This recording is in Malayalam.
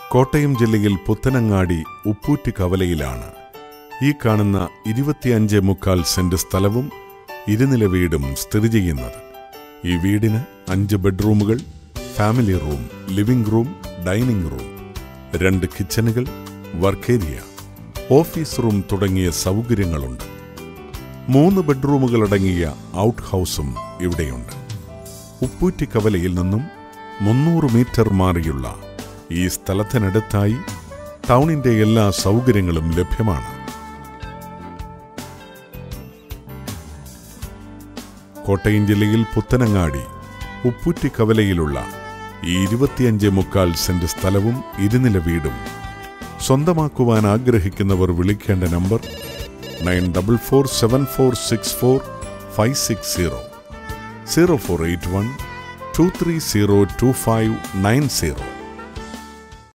കോട്ടയം ജില്ലയിൽ പുത്തനങ്ങാടി ഉപ്പൂറ്റി കവലയിലാണ് ഈ കാണുന്ന 25.25 സെന്റ് സ്ഥലവും 2 നില വീടും സ്ഥിതി ചെയ്യുന്നത്. ഈ വീടിന് 5 ബെഡ്റൂമുകൾ, family room, living room, dining room, 2 കിച്ചണുകൾ, വർക്ക് ഏരിയ, ഓഫീസ് റൂം തുടങ്ങിയ സൗകര്യങ്ങളുണ്ട്. 3 ബെഡ്റൂമുകളടങ്ങിയ ഔട്ട് ഹൗസും ഇവിടെയുണ്ട്. ഉപ്പൂറ്റി കവലയിൽ നിന്നും 300 മീറ്റർ മാറിയുള്ള ഈ സ്ഥലത്തിനടുത്തായി ടൗണിന്റെ എല്ലാ സൗകര്യങ്ങളും ലഭ്യമാണ്. കോട്ടയം ജില്ലയിൽ പുത്തനങ്ങാടി ഉപ്പൂറ്റി കവലയിലുള്ള ഈ 25.25 സെന്റ് സ്ഥലവും 2 നില വീടും സ്വന്തമാക്കുവാൻ ആഗ്രഹിക്കുന്നവർ വിളിക്കേണ്ട നമ്പർ 9447464560 0481 2302590.